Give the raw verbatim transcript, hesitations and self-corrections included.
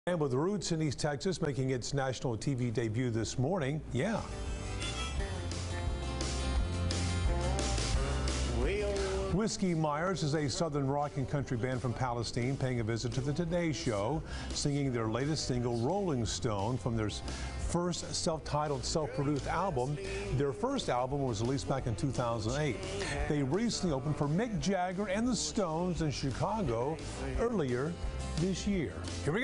And with roots in East Texas making its national T V debut this morning, yeah. Whiskey Myers is a southern rock and country band from Palestine paying a visit to the Today Show, singing their latest single, Rolling Stone, from their first self-titled, self-produced album. Their first album was released back in two thousand eight. They recently opened for Mick Jagger and the Stones in Chicago earlier this year. Here we go.